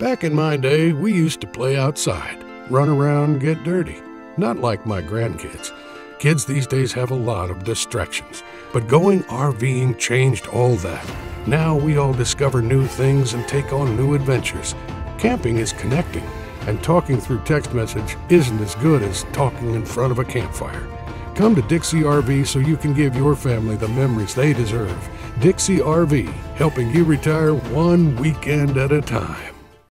Back in my day, we used to play outside, run around, get dirty. Not like my grandkids. Kids these days have a lot of distractions. But going RVing changed all that. Now we all discover new things and take on new adventures. Camping is connecting, and talking through text message isn't as good as talking in front of a campfire. Come to Dixie RV so you can give your family the memories they deserve. Dixie RV, helping you retire one weekend at a time.